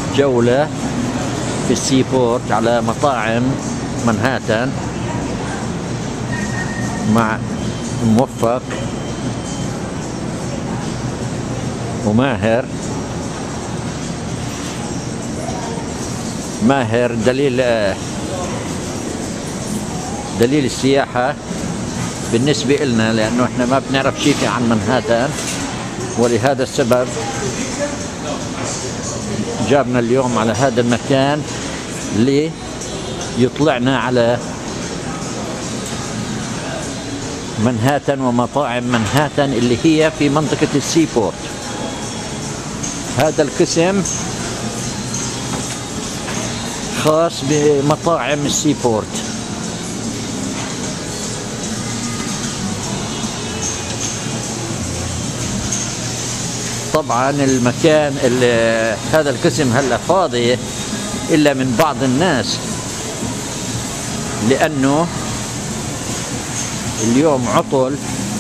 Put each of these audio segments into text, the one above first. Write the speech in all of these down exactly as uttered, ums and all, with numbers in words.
جولة في السي بورت على مطاعم منهاتن مع موفق وماهر. ماهر دليل دليل السياحة بالنسبة لنا، لأنه احنا ما بنعرف شيء عن منهاتن، ولهذا السبب جابنا اليوم على هذا المكان ليطلعنا على منهاتن ومطاعم منهاتن اللي هي في منطقة السي بورت. هذا القسم خاص بمطاعم السي بورت. طبعا المكان اللي هذا القسم هلا فاضي الا من بعض الناس، لانه اليوم عطل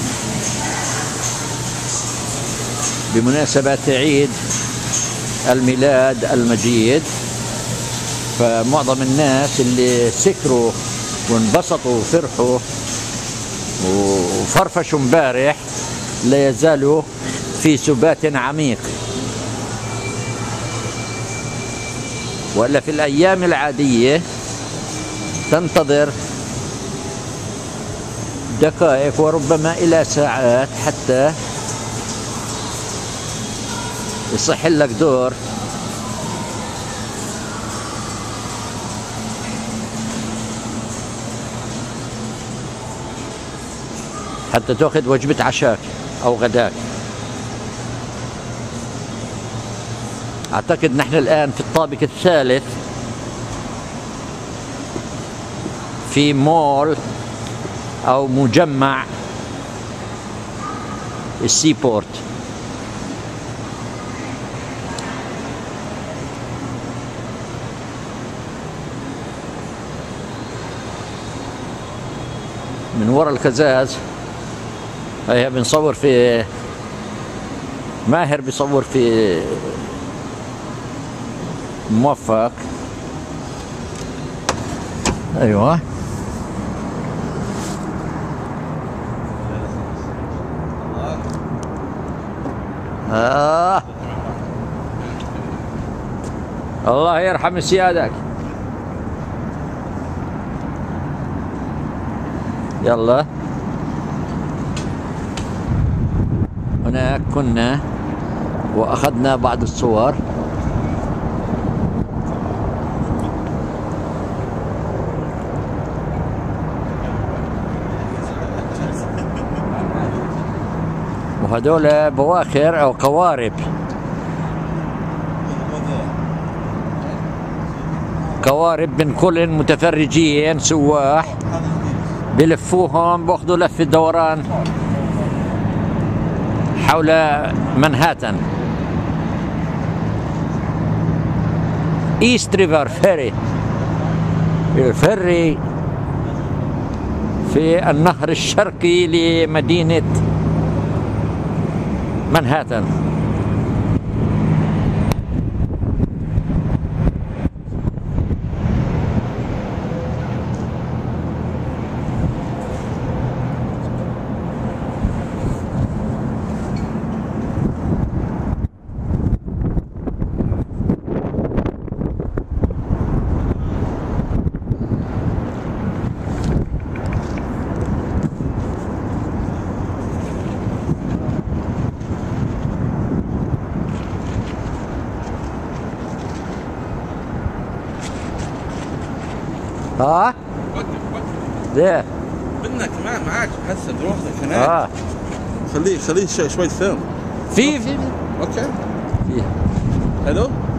بمناسبة عيد الميلاد المجيد، فمعظم الناس اللي سكروا وانبسطوا وفرحوا وفرفشوا امبارح لا يزالوا في سبات عميق. ولا في الأيام العادية تنتظر دقائق وربما إلى ساعات حتى يصح لك دور حتى تأخذ وجبة عشاك أو غداك. أعتقد نحن الآن في الطابق الثالث في مول أو مجمع السي بورت. من وراء الكزاز هي بنصور في ماهر بيصور في موفق. ايوه آه. الله يرحم سيادك. يلا هناك كنا واخذنا بعض الصور. وهذول بواخر او قوارب قوارب من كل متفرجين سواح بلفوهم باخذوا لفة دوران حول منهاتن. ايست ريفر فيري، الفري في النهر الشرقي لمدينة منهاتن. ها؟ وقف وقف. ليه؟ بدك معك معك هسه بروحك هناك. اه خليه خليه شوي شوي فيلم. في في اوكي. في حلو؟